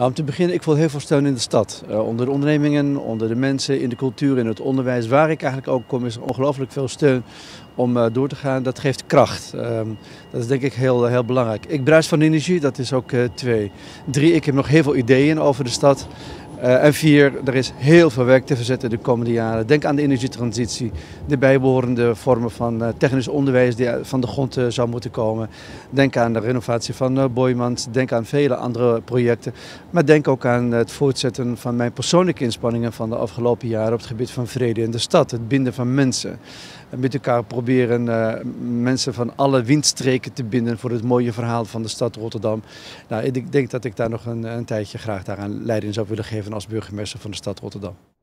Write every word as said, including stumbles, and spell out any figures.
Nou, om te beginnen, ik voel heel veel steun in de stad. Uh, onder de ondernemingen, onder de mensen, in de cultuur, in het onderwijs. Waar ik eigenlijk ook kom is er ongelooflijk veel steun om uh, door te gaan. Dat geeft kracht. Um, dat is denk ik heel, heel belangrijk. Ik bruis van energie, dat is ook uh, twee. Drie, ik heb nog heel veel ideeën over de stad. Uh, en vier, er is heel veel werk te verzetten de komende jaren. Denk aan de energietransitie, de bijbehorende vormen van uh, technisch onderwijs die van de grond uh, zou moeten komen. Denk aan de renovatie van uh, Boijmans, denk aan vele andere projecten. Maar denk ook aan het voortzetten van mijn persoonlijke inspanningen van de afgelopen jaren op het gebied van vrede in de stad. Het binden van mensen. Met elkaar proberen uh, mensen van alle windstreken te binden voor het mooie verhaal van de stad Rotterdam. Nou, ik denk dat ik daar nog een, een tijdje graag daaraan leiding zou willen geven als burgemeester van de stad Rotterdam.